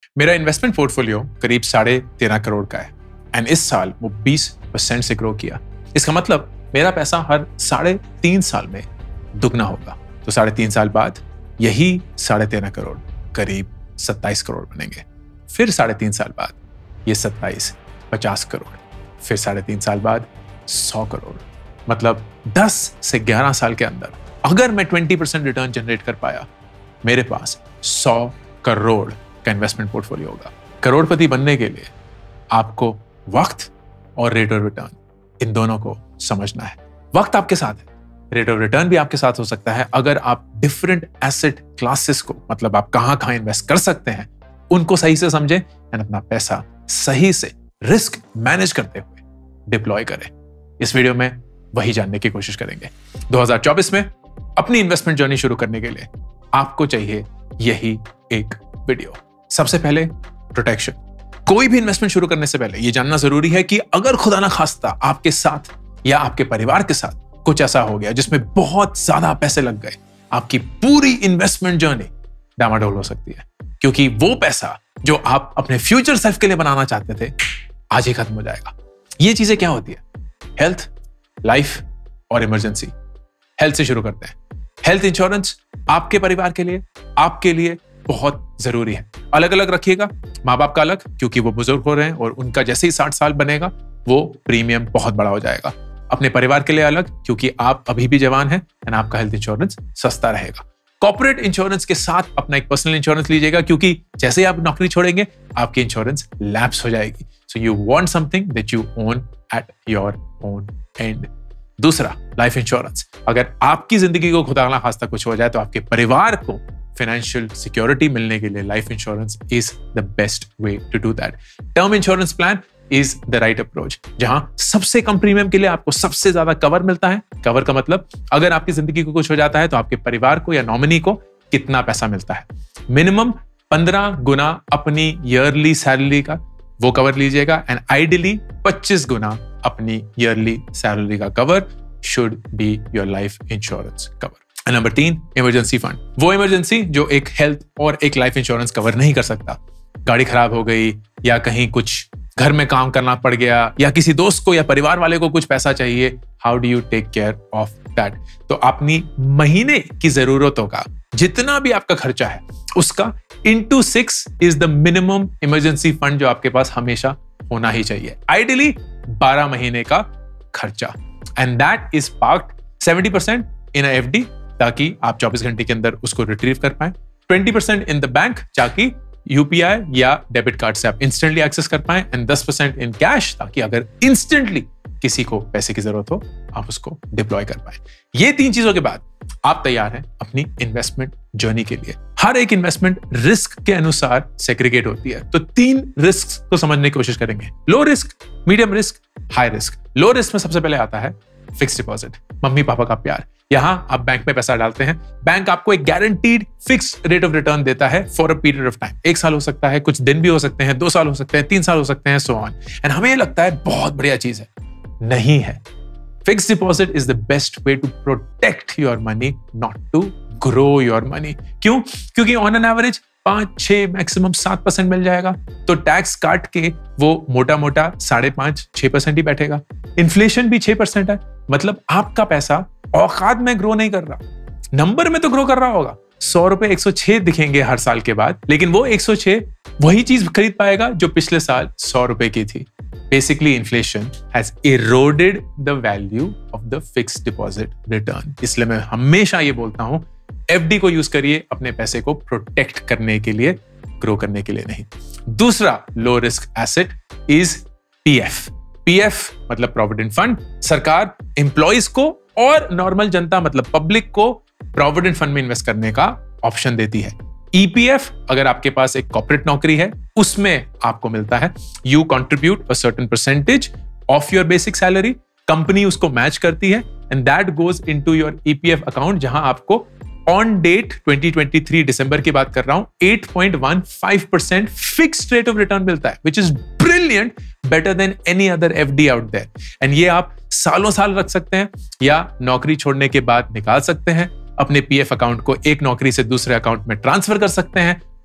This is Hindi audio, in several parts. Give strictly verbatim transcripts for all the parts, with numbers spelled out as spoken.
मेरा इन्वेस्टमेंट पोर्टफोलियो करीब साढ़े तेरह करोड़ का है एंड इस साल वो बीस परसेंट से ग्रो किया। इसका मतलब मेरा पैसा हर साढ़े तीन साल में दुगना होगा। तो साढ़े तीन साल बाद यही साढ़े तेरह करोड़ करीब सत्ताईस करोड़ बनेंगे। फिर साढ़े तीन साल बाद ये सत्ताईस पचास करोड़, फिर साढ़े तीन साल बाद सौ करोड़। मतलब दस से ग्यारह साल के अंदर अगर मैं बीस परसेंट रिटर्न जनरेट कर पाया, मेरे पास सौ करोड़ का इन्वेस्टमेंट पोर्टफोलियो होगा। करोड़पति बनने के लिए आपको वक्त और रेट ऑफ रिटर्न इन दोनों को समझना है। वक्त आपके साथ है, रेट ऑफ रिटर्न भी आपके साथ हो सकता है अगर आप डिफरेंट एसेट क्लासेस को, मतलब आप कहां कहां इन्वेस्ट कर सकते हैं, उनको सही से समझें एंड अपना पैसा सही से रिस्क मैनेज करते हुए डिप्लॉय करें। इस वीडियो में वही जानने की कोशिश करेंगे। दो हज़ार चौबीस में अपनी इन्वेस्टमेंट जर्नी शुरू करने के लिए आपको चाहिए यही एक वीडियो। सबसे पहले प्रोटेक्शन। कोई भी इन्वेस्टमेंट शुरू करने से पहले यह जानना जरूरी है कि अगर खुदा ना खास्ता आपके साथ या आपके परिवार के साथ कुछ ऐसा हो गया जिसमें बहुत ज्यादा पैसे लग गए, आपकी पूरी इन्वेस्टमेंट जर्नी डामाडोल हो सकती है, क्योंकि वो पैसा जो आप अपने फ्यूचर सेल्फ के लिए बनाना चाहते थे आज ही खत्म हो जाएगा। ये चीजें क्या होती है? हेल्थ, लाइफ और इमरजेंसी। हेल्थ से शुरू करते हैं। हेल्थ इंश्योरेंस आपके परिवार के लिए, आपके लिए बहुत जरूरी है। अलग अलग रखिएगा, माँ बाप का अलग, क्योंकि वो बुजुर्ग हो रहे हैं और उनका जैसे ही साठ साल बनेगा वो प्रीमियम बहुत बड़ा हो जाएगा। अपने परिवार के लिए अलग, क्योंकि आप अभी भी जवान हैं एंड आपका हेल्थ इंश्योरेंस सस्ता रहेगा। कॉर्पोरेट इंश्योरेंस के साथ अपना एक पर्सनल इंश्योरेंस लीजिएगा, क्योंकि जैसे ही आप नौकरी छोड़ेंगे आपकी इंश्योरेंस लैप्स हो जाएगी। So you want something that you own at your own end. दूसरा, लाइफ इंश्योरेंस। अगर आपकी जिंदगी को खुदा ना खास्ता कुछ हो जाए तो आपके परिवार को फाइनेंशियल सिक्योरिटी मिलने के लिए life insurance is the best way to do that. Term insurance plan is the right approach, जहां सबसे कम प्रीमियम के लिए आपको सबसे ज्यादा कवर मिलता है। कवर का मतलब अगर आपकी जिंदगी को कुछ हो जाता है तो आपके परिवार को या नॉमिनी को कितना पैसा मिलता है। मिनिमम पंद्रह गुना अपनी ईयरली सैलरी का वो कवर लीजिएगा एंड आइडियली पच्चीस गुना अपनी ईयरली सैलरी का cover should be your life insurance cover. Number तीन, इमरजेंसी फंड। वो इमरजेंसी जो एक हेल्थ और एक लाइफ इंश्योरेंस कवर नहीं कर सकता। गाड़ी खराब हो गई या कहीं कुछ घर में काम करना पड़ गया या किसी दोस्त को या परिवार वाले को कुछ पैसा चाहिए, how do you take care of that? तो अपनी महीने की जरूरतों का जितना भी आपका खर्चा है उसका into six is the minimum emergency fund जो आपके पास हमेशा होना ही चाहिए। आइडियली बारह महीने का खर्चा and that is parked seventy percent in a FD, ताकि आप चौबीस घंटे के अंदर उसको रिट्रीव कर पाएं। Twenty percent in the bank, ताकि यूपीआई या डेबिट कार्ड से आप इंस्टेंटली एक्सेस कर पाएं एंड दस परसेंट इन कैश, ताकि अगर इंस्टेंटली किसी को पैसे की जरूरत हो आप उसको डिप्लॉय कर पाएं। ये तीन चीजों के बाद आप तैयार हैं अपनी इन्वेस्टमेंट जर्नी के लिए। हर एक इन्वेस्टमेंट रिस्क के अनुसार सेग्रीगेट होती है, तो तीन रिस्क को समझने की कोशिश करेंगे। Low risk, medium risk, high risk. Low risk में सबसे पहले आता है फिक्स डिपॉजिट, मम्मी पापा का प्यार। यहां आप बैंक में पैसा डालते हैं, बैंक आपको एक guaranteed fix rate of return देता है for a period of time. एक साल हो सकता है, कुछ दिन भी हो सकते हैं, दो साल हो सकते हैं, तीन साल हो सकते हैं, सो ऑन। एंड हमें लगता है बहुत बढ़िया चीज है, नहीं है। Fix deposit is the best way to protect your money, not to grow your money. क्यों? क्योंकि ऑन एन एवरेज पांच छह मैक्सिमम सात परसेंट मिल जाएगा, तो टैक्स काट के वो मोटा मोटा साढ़े पांच छह परसेंट ही बैठेगा। इन्फ्लेशन भी छह परसेंट है, मतलब आपका पैसा औकात में ग्रो नहीं कर रहा, नंबर में तो ग्रो कर रहा होगा। सौ रुपए एक सौ छह दिखेंगे हर साल के बाद, लेकिन वो एक सौ छह वही चीज खरीद पाएगा जो पिछले साल सौ रुपए की थी। Basically inflation has eroded the value of the fixed deposit return. इसलिए मैं हमेशा ये बोलता हूं, एफडी को यूज करिए अपने पैसे को प्रोटेक्ट करने के लिए, ग्रो करने के लिए नहीं। दूसरा low risk asset is PF. PF मतलब प्रोविडेंट फंड। सरकार एम्प्लॉइज को और नॉर्मल जनता मतलब पब्लिक को प्रोविडेंट फंड में इन्वेस्ट करने का ऑप्शन देती है। ईपीएफ अगर आपके पास एक कॉर्पोरेट नौकरी है उसमें आपको मिलता है, you contribute a certain percentage of your basic salary, company उसको मैच करती है and that goes into your EPF account, जहां आपको on date twenty twenty three दिसंबर की बात कर रहा हूं आठ पॉइंट एक पाँच percent fixed rate of return मिलता है, which is brilliant, better than any other FD out there. And ये आप सालों साल रख सकते हैं या नौकरी छोड़ने के बाद निकाल सकते हैं। अपने पीएफ अकाउंट को एक नौकरी से दूसरे अकाउंट में ट्रांसफर कर सकते हैं,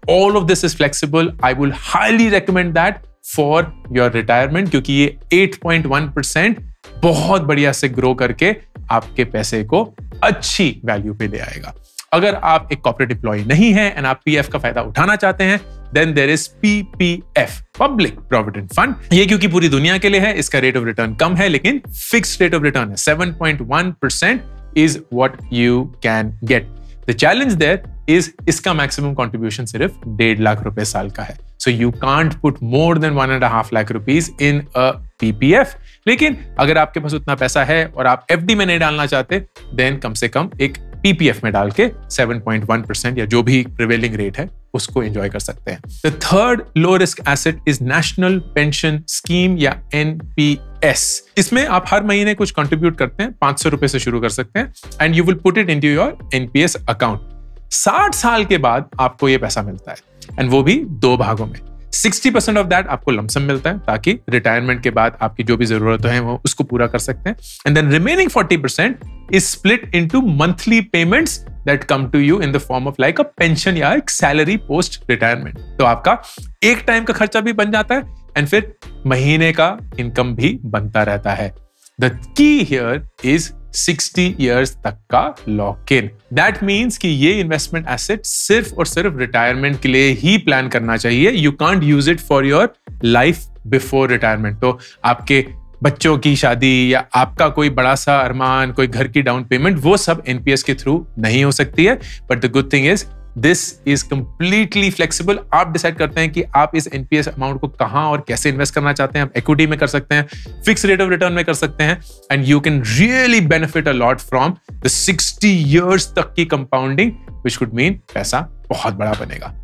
all of this is flexible. I will highly recommend that for your retirement, क्योंकि ये eight point one percent बहुत बढ़िया से ग्रो करके आपके पैसे को अच्छी वैल्यू पे ले आएगा। अगर आप एक कॉर्पोरेट एम्प्लॉय नहीं है एंड आप पीएफ का फायदा उठाना चाहते हैं, then there is PPF, public provident fund. ये क्योंकि पूरी दुनिया के लिए है, इसका रेट ऑफ रिटर्न कम है, लेकिन फिक्स्ड रेट ऑफ रिटर्न है। seven point one percent is what you can get. The challenge there is इसका मैक्सिमम कंट्रीब्यूशन सिर्फ डेढ़ लाख रुपए साल का है। So you can't put more than one and a half lakh rupees in a P P F. लेकिन अगर आपके पास उतना पैसा है और आप एफडी में नहीं डालना चाहते, then कम से कम एक P P F में डाल के seven point one percent या जो भी प्रिवेलिंग रेट है उसको एंजॉय कर सकते हैं। The third low risk asset is National Pension Scheme या N P S. इसमें आप हर महीने कुछ कंट्रीब्यूट करते हैं, पांच सौ रुपए से शुरू कर सकते हैं and you will put it into your N P S account. साठ साल के बाद आपको ये पैसा मिलता है एंड वो भी दो भागों में। sixty percent ऑफ दैट आपको लमसम मिलता है ताकि रिटायरमेंट के बाद आपकी जो भी जरूरत है वो उसको पूरा कर सकते हैं, and then remaining forty percent is split into monthly payments that come to you in the form of like a pension या एक सैलरी पोस्ट रिटायरमेंट। तो आपका एक टाइम का खर्चा भी बन जाता है एंड फिर महीने का इनकम भी बनता रहता है। The key here is sixty years तक का लॉक इन। दैट मीन्स कि ये इन्वेस्टमेंट एसेट सिर्फ और सिर्फ रिटायरमेंट के लिए ही प्लान करना चाहिए। You can't use it for your life before retirement. तो आपके बच्चों की शादी या आपका कोई बड़ा सा अरमान, कोई घर की डाउन पेमेंट, वो सब एनपीएस के थ्रू नहीं हो सकती है। But the good thing is this is completely flexible. आप डिसाइड करते हैं कि आप इस एनपीएस अमाउंट को कहां और कैसे इन्वेस्ट करना चाहते हैं। आप इक्विटी में कर सकते हैं, फिक्स रेट ऑफ रिटर्न में कर सकते हैं, and you can really benefit a lot from the sixty years तक की कंपाउंडिंग, व्हिच कुड मीन पैसा बहुत बड़ा बनेगा।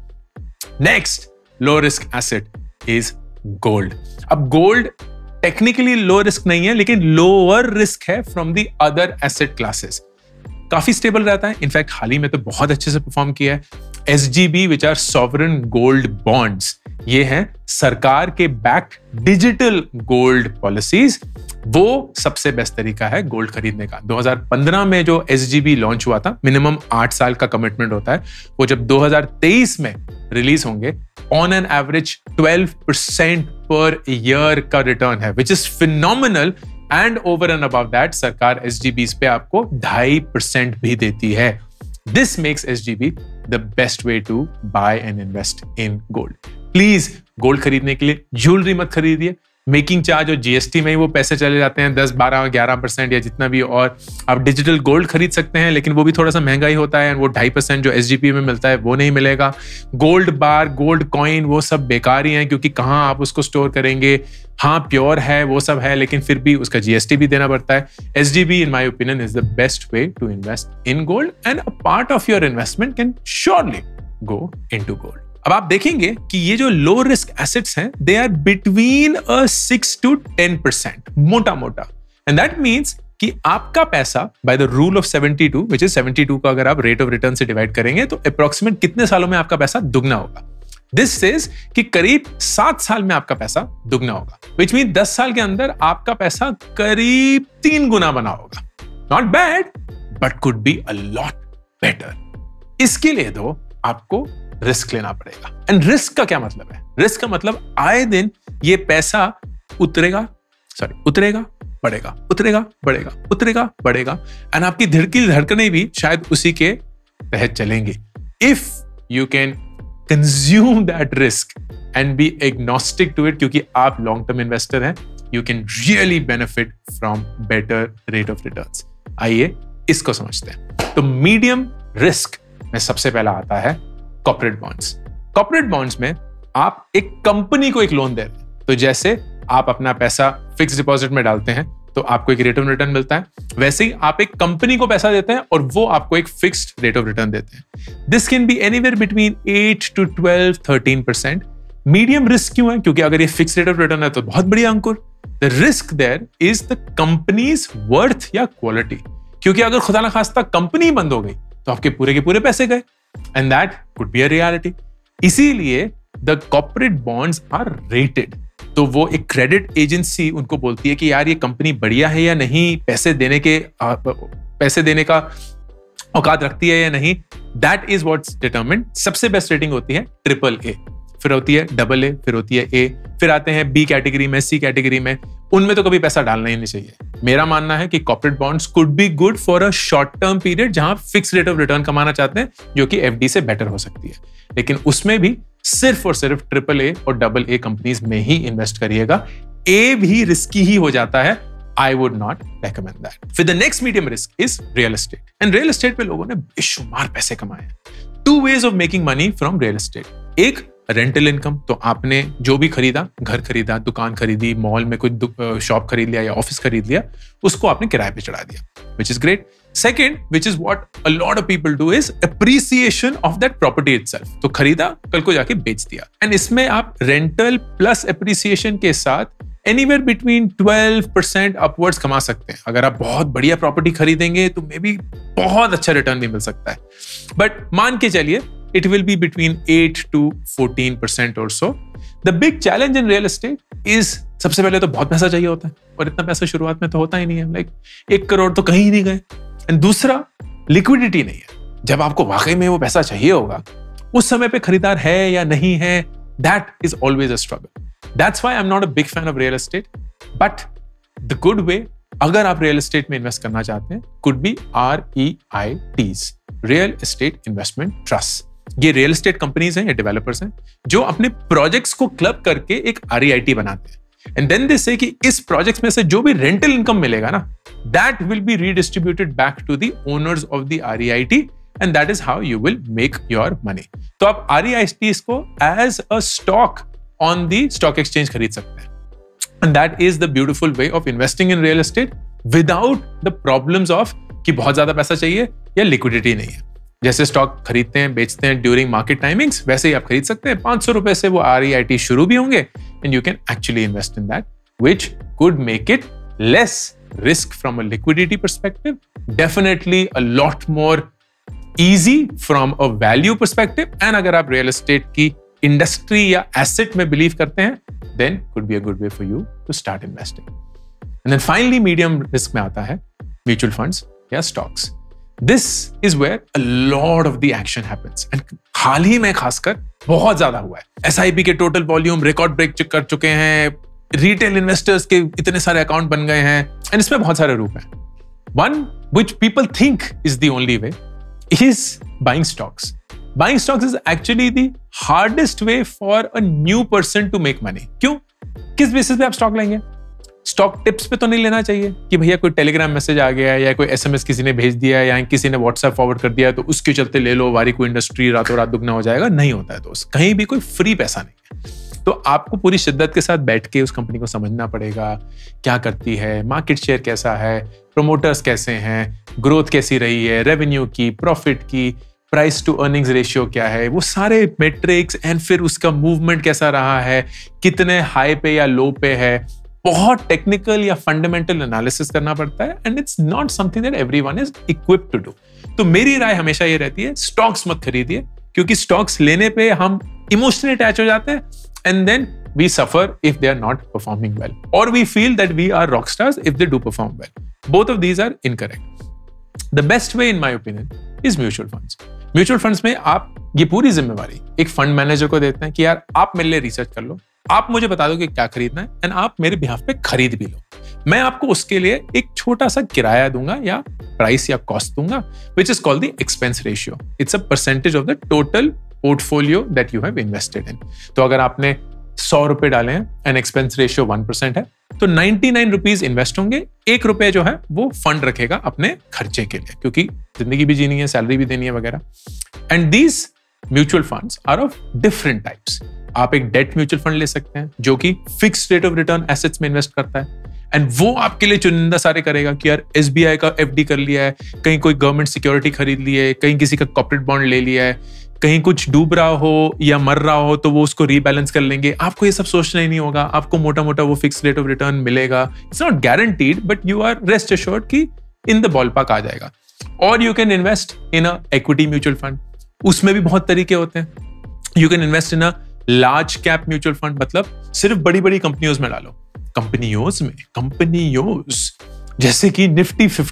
Next low risk asset is gold. अब गोल्ड टेक्निकली लो रिस्क नहीं है, लेकिन लोअर रिस्क है from the other asset classes. काफी स्टेबल रहता है, इनफैक्ट हाल ही में तो बहुत अच्छे से परफॉर्म किया है। SGB which are sovereign gold bonds, ये हैं सरकार के बैक्ड डिजिटल गोल्ड पॉलिसीज। वो सबसे बेस्ट तरीका है गोल्ड खरीदने का। दो हज़ार पंद्रह में जो एसजीबी लॉन्च हुआ था, मिनिमम आठ साल का कमिटमेंट होता है, वो जब दो हज़ार तेईस में रिलीज होंगे, on an average twelve percent per year का रिटर्न है, which is phenomenal. And over and above that सरकार एसजीबीज पे आपको ढाई परसेंट भी देती है। This makes SGB the best way to buy and invest in gold. Please gold खरीदने के लिए ज्वेलरी मत खरीदिए। मेकिंग चार्ज और जीएसटी में ही वो पैसे चले जाते हैं, दस बारह ग्यारह परसेंट या जितना भी। और आप डिजिटल गोल्ड खरीद सकते हैं, लेकिन वो भी थोड़ा सा महंगा ही होता है, वो ढाई परसेंट जो एसजीपी में मिलता है वो नहीं मिलेगा। गोल्ड बार, गोल्ड कॉइन, वो सब बेकार ही हैं, क्योंकि कहाँ आप उसको स्टोर करेंगे। हाँ प्योर है, वो सब है, लेकिन फिर भी उसका जीएसटी भी देना पड़ता है। SGB in my opinion is the best way to invest in gold, and a part of your investment can surely go into gold. अब आप देखेंगे कि ये जो लो रिस्क एसेट्स हैं, they are between a six to ten percent, मोटा मोटा। एंड दैट मीन्स कि आपका पैसा by the rule of seventy-two, which is seventy-two का अगर आप रेट ऑफ रिटर्न से डिवाइड करेंगे तो अप्रोक्सीमेट कितने सालों में आपका पैसा दुगना होगा। दिस सेज कि करीब सात साल में आपका पैसा दुगना होगा, विच मीन दस साल के अंदर आपका पैसा करीब तीन गुना बना होगा। Not bad, but could be a lot better. इसके लिए तो आपको रिस्क लेना पड़ेगा। एंड रिस्क का क्या मतलब है? रिस्क का मतलब आए दिन ये पैसा उतरेगा, सॉरी उतरेगा बढ़ेगा, उतरेगा बढ़ेगा, उतरेगा बढ़ेगा, एंड आपकी धड़की धड़कनें भी शायद उसी के तहत चलेंगी। If you can consume that risk and be agnostic to it, क्योंकि आप लॉन्ग टर्म इन्वेस्टर हैं, you can really benefit from better rate of returns. आइए इसको समझते हैं। तो मीडियम रिस्क में सबसे पहला आता है कॉर्पोरेट बॉन्ड्स। कॉर्पोरेट बॉन्ड्स में आप एक कंपनी को एक लोन दे रहे हैं। तो जैसे आप अपना पैसा फिक्स डिपॉजिट में डालते हैं तो आपको एक रेट ऑफ रिटर्न मिलता है, वैसे ही आप एक कंपनी को पैसा देते हैं और वो आपको एक फिक्स्ड रेट ऑफ रिटर्न देते हैं। This can be anywhere between eight to twelve, thirteen percent। Medium risk क्यों है? क्योंकि अगर ये फिक्स रेट ऑफ रिटर्न है तो बहुत बढ़िया Ankur. The risk there is the companies worth या क्वालिटी, क्योंकि अगर खुदा ना खास्ता कंपनी बंद हो गई तो आपके पूरे के पूरे पैसे गए, and that could be a reality. इसीलिए the corporate bonds are rated. तो वो एक क्रेडिट एजेंसी उनको बोलती है कि यार ये कंपनी बढ़िया है या नहीं, पैसे देने के आ, पैसे देने का औकात रखती है या नहीं, दैट इज व्हाट्स डिटरमिन्ड। सबसे बेस्ट रेटिंग होती है ट्रिपल ए, फिर होती है डबल ए, फिर होती है ए, फिर आते हैं बी कैटेगरी में, सी कैटेगरी में। उनमें तो कभी पैसा डालना ही नहीं चाहिए। मेरा मानना है कि corporate bonds could be good for a short term period, जहां फिक्स रेट ऑफ रिटर्न कमाना चाहते हैं, जो कि एफडी से बेटर हो सकती है। लेकिन उसमें भी सिर्फ और सिर्फ ट्रिपल ए और डबल ए कंपनीज में ही इन्वेस्ट करिएगा। ए भी रिस्की ही हो जाता है। I would not recommend that. फिर the next medium risk is real estate. And real estate पे लोगों ने बेशुमार पैसे कमाए हैं। Two ways of making money from real estate. एक रेंटल इनकम, तो आपने जो भी खरीदा, घर खरीदा, दुकान खरीदी, मॉल में कोई शॉप खरीद लिया या ऑफिस खरीद लिया, उसको आपने किराए पे चढ़ा दिया, which is great. Second, which is what a lot of people do, is appreciation of that property itself. तो खरीदा, कल को जाके बेच दिया। And इसमें आप रेंटल प्लस appreciation के साथ anywhere between twelve percent upwards कमा सकते हैं। अगर आप बहुत बढ़िया प्रॉपर्टी खरीदेंगे तो मे बी बहुत अच्छा रिटर्न भी मिल सकता है। बट मान के चलिए it will be between eight to fourteen percent or so. The big challenge in real estate is, सबसे पहले तो बहुत पैसा चाहिए होता है, और इतना पैसा शुरुआत में तो होता ही नहीं है। लाइक एक करोड़ तो कहीं नहीं गए। एंड दूसरा, लिक्विडिटी नहीं है। जब आपको वाकई में वो पैसा चाहिए होगा, उस समय पे खरीदार है या नहीं है, that is always a struggle. That's why I'm not a big fan of real estate. But the good way, अगर आप real estate में इन्वेस्ट करना चाहते हैं, could be R E I Ts, Real Estate Investment Trusts. ये रियल एस्टेट कंपनीज हैं या डेवलपर्स हैं जो अपने प्रोजेक्ट्स को क्लब करके एक R E I T बनाते हैं। एंड देन दे से कि इस प्रोजेक्ट्स में से जो भी रेंटल इनकम मिलेगा ना, that will be redistributed back to the owners of the R E I T, and that is how you will make your money. तो आप R E I Ts को as a stock on the stock exchange खरीद सकते हैं। And that is the beautiful way of investing in real estate without the problems of कि बहुत ज्यादा पैसा चाहिए या लिक्विडिटी नहीं है। जैसे स्टॉक खरीदते हैं, बेचते हैं ड्यूरिंग मार्केट टाइमिंग्स, वैसे ही आप खरीद सकते हैं। पांच सौ रुपए से वो R E I T शुरू भी होंगे, and you can actually invest in that, which could make it less risk from a liquidity perspective, definitely a lot more easy from a value perspective. And अगर आप रियल एस्टेट की इंडस्ट्री या एसेट में बिलीव करते हैं, then could be a good way for you to start investing. And then finally medium risk में आता है म्यूचुअल फंड्स या stocks. This is where a lot of the action happens. And हाल ही में खासकर बहुत ज्यादा हुआ है। S I P के टोटल वॉल्यूम रिकॉर्ड ब्रेक कर चुके हैं, रिटेल इन्वेस्टर्स के इतने सारे अकाउंट बन गए हैं, एंड इसमें बहुत सारे रूप हैं। One which people think is the only way is buying stocks. Buying stocks is actually the hardest way for a new person to make money. क्यों? किस बेसिस पे आप स्टॉक लेंगे? स्टॉक टिप्स पे तो नहीं लेना चाहिए कि भैया कोई टेलीग्राम मैसेज आ गया या कोई एसएमएस किसी ने भेज दिया या किसी ने व्हाट्सएप फॉरवर्ड कर दिया तो उसके चलते ले लो, वारी को इंडस्ट्री रातों रात दुगना हो जाएगा। नहीं होता है दोस्त, कहीं भी कोई फ्री पैसा नहीं है। तो आपको पूरी शिद्दत के साथ बैठ के उस कंपनी को समझना पड़ेगा, क्या करती है, मार्केट शेयर कैसा है, प्रोमोटर्स कैसे हैं, ग्रोथ कैसी रही है, रेवेन्यू की, प्रॉफिट की, प्राइस टू अर्निंग्स रेशियो क्या है, वो सारे मेट्रिक्स, एंड फिर उसका मूवमेंट कैसा रहा है, कितने हाई पे या लो पे है। बहुत टेक्निकल या फंडामेंटल एनालिसिस करना पड़ता है, and it's not something that everyone is equipped to do. तो मेरी राय हमेशा ये रहती है, स्टॉक्स मत खरीदिए, क्योंकि स्टॉक्स लेने पे हम इमोशनली अटैच हो जाते हैं, and then we suffer if they are not performing well, और we feel that we are rock stars if they do perform well. Both of these are incorrect. The best way in my opinion is mutual funds. Mutual funds में आप ये पूरी जिम्मेवारी एक फंड मैनेजर को देते हैं कि यार आप मेरे लिए रिसर्च कर लो, आप मुझे बता दो कि क्या खरीदना है, एंड आप मेरे बिहाफ पे खरीद भी लो। मैं आपको उसके लिए एक छोटा सा किराया दूंगा या प्राइस या कॉस्ट दूंगा, which is called the expense ratio. It's a percentage of the total portfolio that you have invested in. तो अगर आपने सौ रुपए डाले हैं and expense ratio one percent है, तो नाइनटी नाइन रुपीज इन्वेस्ट होंगे, एक रुपए जो है वो फंड रखेगा अपने खर्चे के लिए, क्योंकि जिंदगी भी जीनी है, सैलरी भी देनी है वगैरह। And these mutual funds are of different types. आप एक डेट म्यूचुअल फंड ले सकते हैं जो कि fixed rate of return assets में इन्वेस्ट करता है, एंड वो आपके लिए चुनिंदा सारे करेगा कि यार एसबीआई का एफडी कर लिया है, कहीं कोई गवर्नमेंट सिक्योरिटी खरीद ली है, कहीं किसी का कॉर्पोरेट बॉन्ड ले लिया है, कहीं कुछ डूब रहा हो या मर रहा हो तो वो उसको रीबैलेंस कर लेंगे। आपको ये सब सोचना ही नहीं होगा, आपको मोटा मोटा वो फिक्स रेट ऑफ रिटर्न मिलेगा। It's not guaranteed, but you are rest assured कि इन द बॉल पार्क आ जाएगा। और you can invest in a equity mutual fund, उसमें भी बहुत तरीके होते हैं। You can invest in a large cap mutual fund, मतलब सिर्फ बड़ी बड़ी कंपनियों में डालो। कंपनियों में कंपनियों जैसे कि Nifty fifty,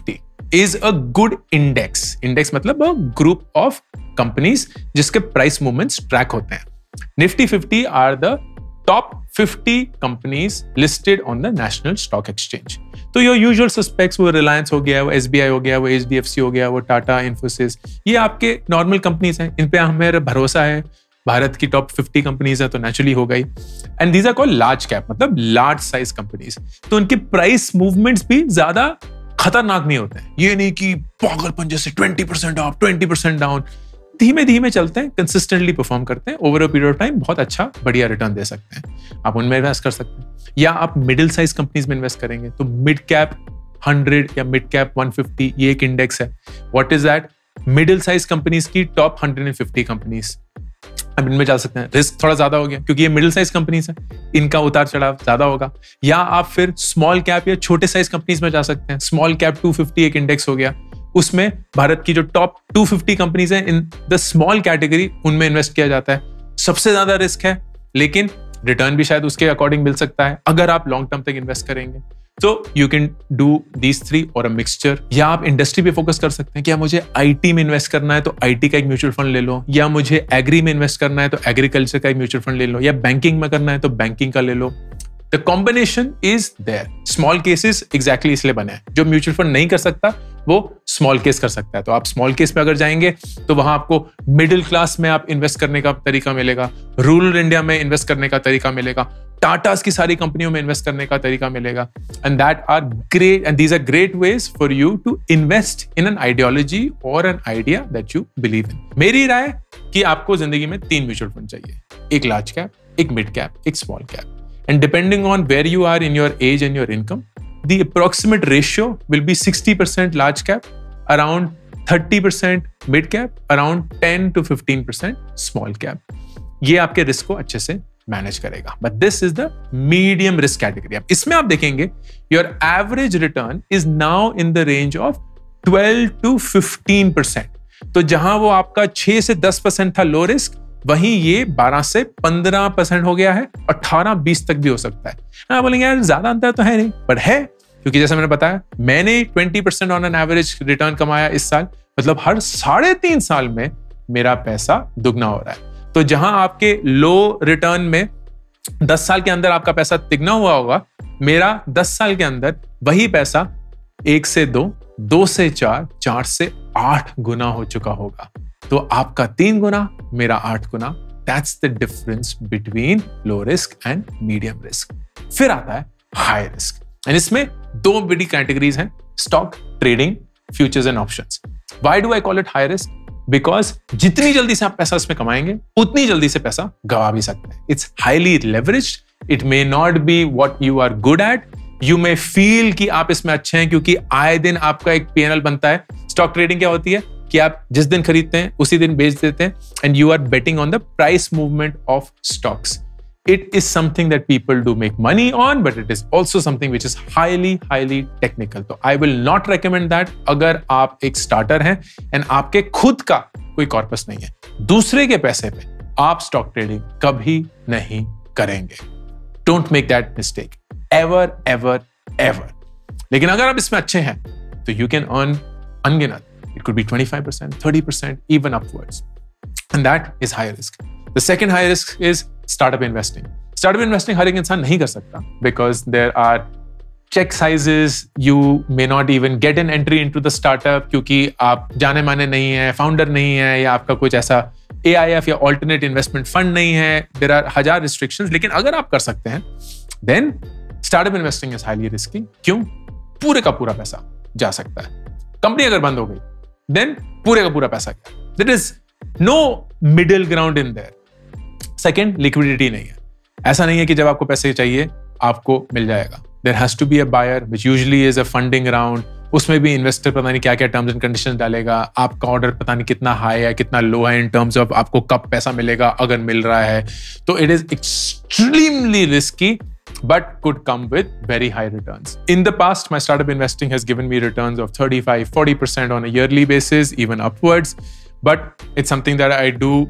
is a good index. Index मतलब a group of companies जिसके price movements track होते हैं. Nifty fifty are the top fifty companies listed on the National Stock Exchange. तो your usual suspects वो Reliance हो गया, वो S B I हो गया, वो H D F C हो गया, वो Tata, Infosys, ये आपके normal companies हैं. इन पे हमें भरोसा है. भारत की टॉप फिफ्टी कंपनीज है तो नेचुरली हो गई. And these are called large cap, मतलब लार्ज साइज कंपनीज. तो उनके प्राइस मूवमेंट्स भी ज्यादा खतरनाक नहीं होते हैं. ये नहीं कि पागलपन जैसे twenty percent up, twenty percent down. धीमे धीमे चलते हैं, कंसिस्टेंटली परफॉर्म करते हैं. Over a period of time बहुत अच्छा बढ़िया रिटर्न दे सकते हैं. आप उनमें इन्वेस्ट कर सकते हैं, या आप मिडिल साइज कंपनीज में इन्वेस्ट करेंगे तो मिड कैप हंड्रेड या मिड कैप वन फिफ्टी ये एक इंडेक्स है. What is that? Middle size companies की टॉप हंड्रेड फिफ्टी कंपनीज. अब इनमें जा सकते हैं. रिस्क थोड़ा ज्यादा हो गया क्योंकि ये मिडिल साइज कंपनीज है, इनका उतार चढ़ाव ज्यादा होगा. या आप फिर स्मॉल कैप या छोटे साइज कंपनीज में जा सकते हैं. स्मॉल कैप टू फिफ्टी एक इंडेक्स हो गया, उसमें भारत की जो टॉप टू फिफ्टी कंपनीज हैं इन द स्मॉल कैटेगरी, उनमें इन्वेस्ट किया जाता है. सबसे ज्यादा रिस्क है लेकिन रिटर्न भी शायद उसके अकॉर्डिंग मिल सकता है अगर आप लॉन्ग टर्म तक इन्वेस्ट करेंगे. तो you can do these three और अ मिक्सचर. या आप इंडस्ट्री पे फोकस कर सकते हैं. क्या मुझे आईटी में इन्वेस्ट करना है तो आईटी का एक म्यूचुअल फंड ले लो, या मुझे एग्री में इन्वेस्ट करना है तो एग्रीकल्चर का एक म्यूचुअल फंड ले लो, या बैंकिंग में करना है तो बैंकिंग का ले लो. The combination is there. Small cases exactly इसलिए बने हैं. जो म्यूचुअल फंड नहीं कर सकता वो स्मॉल केस कर सकता है. तो आप स्मॉल केस में अगर जाएंगे तो वहां आपको मिडिल क्लास में आप इन्वेस्ट करने का तरीका मिलेगा, रूरल इंडिया में इन्वेस्ट करने का तरीका मिलेगा, टाटास की सारी कंपनियों में इन्वेस्ट करने का तरीका मिलेगा. And that are great and these are great ways for you to invest in an ideology और an idea that you believe in. मेरी राय कि आपको जिंदगी में तीन म्यूचुअल फंड चाहिए. एक लार्ज कैप, एक मिड कैप, एक small cap. And depending on where you are in your age and your income, the approximate ratio will be sixty percent large cap, around thirty percent mid cap, around ten to fifteen percent small cap. ये आपके रिस्क को अच्छे से मैनेज करेगा. But this is the medium risk category. अब इसमें आप देखेंगे your average return is now in the range of twelve to fifteen percent. तो जहां वो आपका छह से दस परसेंट था लो रिस्क, वहीं ये बारह से पंद्रह परसेंट हो गया है. अठारह बीस तक भी हो सकता है. आप बोलेंगे यार ज्यादा अंतर तो है नहीं, बट है, क्योंकि जैसे मैंने बताया मैंने twenty percent on an average return कमाया इस साल. मतलब हर साढ़े तीन साल में मेरा पैसा दुगना हो रहा है. तो जहां आपके लो रिटर्न में दस साल के अंदर आपका पैसा तिगना हुआ होगा, मेरा दस साल के अंदर वही पैसा एक से दो, दो से चार, चार से आठ गुना हो चुका होगा. तो आपका तीन गुना, मेरा आठ गुना. That's the difference between low risk and medium risk. फिर आता है हाई रिस्क. एंड इसमें दो बड़ी कैटेगरीज हैं, stock trading, futures and options. Why do I call it high risk? Because जितनी जल्दी से आप पैसा इसमें कमाएंगे उतनी जल्दी से पैसा गवा भी सकते हैं. It's highly leveraged. It may not be what you are good at. You may feel कि आप इसमें अच्छे हैं क्योंकि आए दिन आपका एक पीएनएल बनता है. स्टॉक ट्रेडिंग क्या होती है कि आप जिस दिन खरीदते हैं उसी दिन बेच देते हैं, and you are betting on the price movement of stocks. It is something that people do make money on, but it is also something which is highly, highly technical. तो I will not recommend that अगर आप एक स्टार्टर हैं एंड आपके खुद का कोई कॉर्पस नहीं है. दूसरे के पैसे पे आप स्टॉक ट्रेडिंग कभी नहीं करेंगे. Don't make that mistake. Ever, ever, ever. लेकिन अगर आप इसमें अच्छे हैं तो you can earn अनगिनत. It could be twenty-five percent, thirty percent, even upwards. And that is high risk. The second high risk is startup investing. Startup investing हर एक इंसान नहीं कर सकता because there are check sizes. You may not even get an entry into the startup क्योंकि आप जाने माने नहीं है, फाउंडर नहीं है, या आपका कुछ ऐसा A I F या alternate investment fund नहीं है. There are हजार restrictions. लेकिन अगर आप कर सकते हैं then startup investing is highly risky. क्यों? पूरे का पूरा पैसा जा सकता है. कंपनी अगर बंद हो गई then पूरे का पूरा पैसा गया. There is no middle ground in there. Second, liquidity नहीं है. ऐसा नहीं है कि जब आपको पैसे चाहिए आपको मिल जाएगा. There has to be a buyer which usually is a funding round. उसमें भी इन्वेस्टर पता नहीं क्या क्या टर्म्स एंड कंडीशंस डालेगा. आपका ऑर्डर पता नहीं कितना हाई है कितना लो है इन टर्म्स ऑफ आपको कब पैसा मिलेगा अगर मिल रहा है. तो it is extremely risky but could come with very high returns. In the past, my startup investing has given me returns of thirty-five, forty percent on a yearly basis, even upwards. But it's something that I do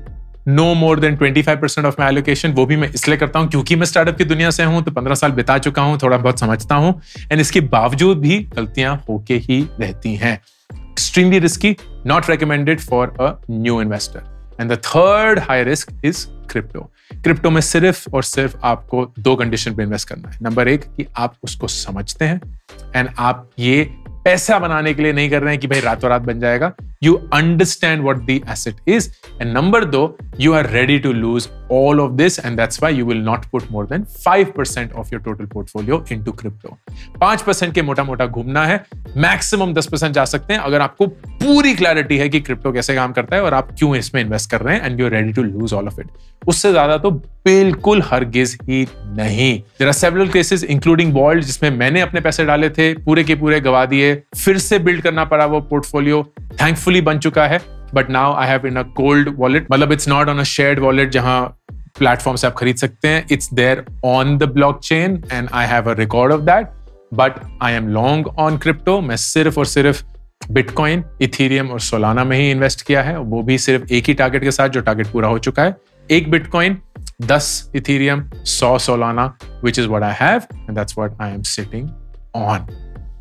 no more than twenty five percent of my allocation. वो भी मैं इसलिए करता हूं क्योंकि मैं स्टार्टअप की दुनिया से हूं, तो पंद्रह साल बिता चुका हूं, थोड़ा बहुत समझता हूं, एंड इसके बावजूद भी गलतियां होके ही रहती हैं। Extremely risky, not recommended for a new investor. And the third high risk is crypto. Crypto में सिर्फ और सिर्फ आपको दो कंडीशन पे इन्वेस्ट करना है। नंबर एक कि आप उसको समझते हैं, एंड आप ये पैसा बनाने के लिए नहीं कर रहे हैं कि भाई रातों रात बन जाएगा। You understand what the asset is, and number दो, you are ready to lose all of this, and that's why you will not put more than five percent of your total portfolio into crypto. five percent के मोटा मोटा घूमना है, मैक्सिमम ten percent जा सकते हैं अगर आपको पूरी क्लैरिटी है कि क्रिप्टो कैसे काम करता है और आप क्यों इसमें इन्वेस्ट कर रहे हैं, and you're ready to lose all of it. उससे ज्यादा तो बिल्कुल हरगिज ही नहीं। There are several cases including Vault जिसमें मैंने अपने पैसे डाले थे, पूरे के पूरे गवा दिए, फिर से बिल्ड करना पड़ा वो पोर्टफोलियो, थैंकफुली बन चुका है, but now I have in a cold wallet, मतलब it's not on a shared wallet जहां प्लेटफॉर्म से आप खरीद सकते हैं, it's there on the blockchain and I have a record of that, but I am long on crypto. मैं सिर्फ और सिर्फ बिटकॉइन, इथेरियम और सोलाना में ही इन्वेस्ट किया है, वो भी सिर्फ एक ही टारगेट के साथ जो टारगेट पूरा हो चुका है। एक बिटकॉइन, दस इथेरियम, सौ Solana, which is what I have and that's what I am sitting on.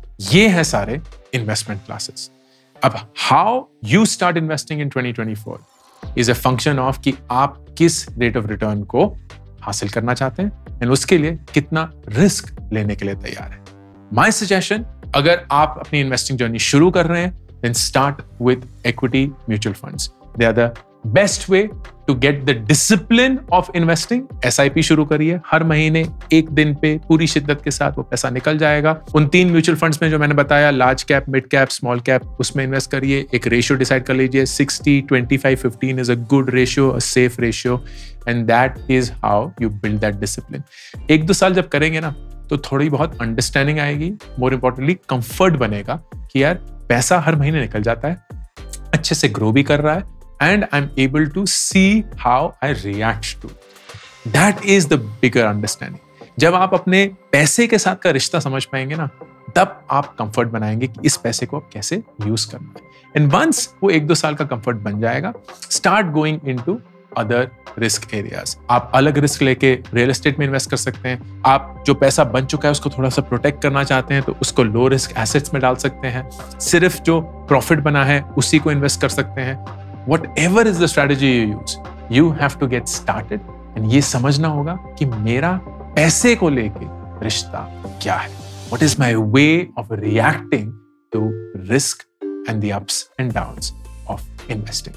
ये है सारे इन्वेस्टमेंट क्लासेस। अब how you start investing in twenty twenty-four is a function of कि आप किस रेट ऑफ रिटर्न को हासिल करना चाहते हैं एंड उसके लिए कितना रिस्क लेने के लिए तैयार है। माय सजेशन, अगर आप अपनी इन्वेस्टिंग जर्नी शुरू कर रहे हैं, then start with equity mutual funds. They are the best way to get the discipline of investing. S I P शुरू करिए, हर महीने एक दिन पे पूरी शिद्दत के साथ वो पैसा निकल जाएगा। उन तीन म्यूचुअल फंड्स में जो मैंने बताया, large cap, mid cap, small cap, उसमें इन्वेस्ट करिए। एक रेशियो डिसाइड कर लीजिए, sixty twenty five fifteen is a good ratio, a safe ratio, and that is how you build that discipline. एक दो साल जब करेंगे ना, तो थोड़ी बहुत अंडरस्टैंडिंग आएगी, मोर इंपॉर्टेंटली कंफर्ट बनेगा कि यार पैसा हर महीने निकल जाता है, अच्छे से ग्रो भी कर रहा है, and I'm able to see how I react to it. That is the bigger understanding. जब आप अपने पैसे के साथ का रिश्ता समझ पाएंगे ना, तब आप कंफर्ट बनाएंगे कि इस पैसे को आप कैसे यूज करना है। एंड वंस वो एक दो साल का कंफर्ट बन जाएगा, start going into other risk areas. आप अलग रिस्क लेके रियल एस्टेट में इन्वेस्ट कर सकते हैं। आप जो पैसा बन चुका है उसको थोड़ा सा प्रोटेक्ट करना चाहते हैं, तो उसको लो रिस्क एसेट्स में डाल सकते हैं। सिर्फ जो प्रॉफिट बना है उसी को इन्वेस्ट कर सकते हैं। Whatever is the strategy you use, you have to get started and ये समझना होगा कि मेरा पैसे को लेके रिश्ता क्या है। What is my way of reacting to risk and the ups and downs of investing?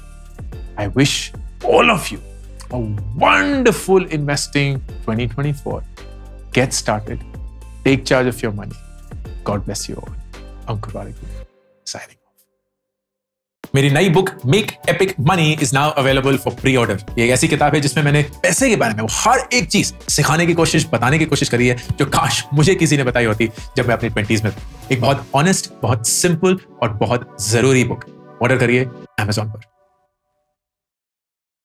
I wish all of you a wonderful investing twenty twenty-four. Get started. Take charge of your money. God bless you all. Ankur Warikoo, signing. मेरी नई book make epic money is now available for pre order. ये एक ऐसी किताब है जिसमें मैंने पैसे के बारे में वो हर एक चीज सिखाने की कोशिश, बताने की कोशिश करी है, जो काश मुझे किसी ने बताई होती जब मैं अपनी ट्वेंटीज में था। एक बहुत ऑनेस्ट, बहुत सिंपल और बहुत जरूरी बुक। ऑर्डर करिए अमेज़न पर।